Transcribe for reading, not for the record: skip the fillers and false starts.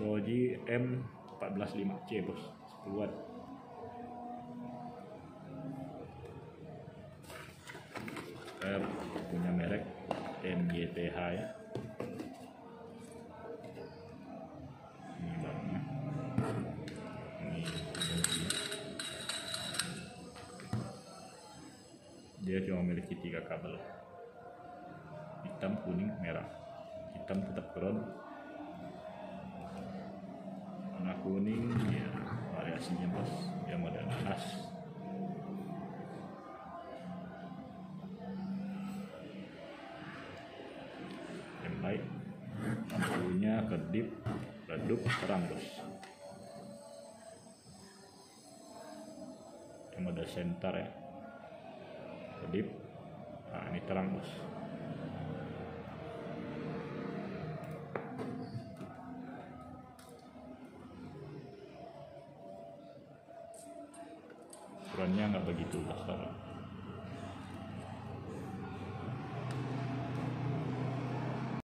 ROG M145C bos, 10 watt. Saya punya merek MGTH ya. Ini bahannya. Ini dia cuma memiliki 3 kabel, hitam, kuning, merah. Hitam tetap kron, warna kuning ya variasinya bos, yang model nanas. Yang baik, lampunya kedip, redup, terang bos. Yang model center ya, kedip, nah ini terang bos. Ukurannya nggak begitu besar.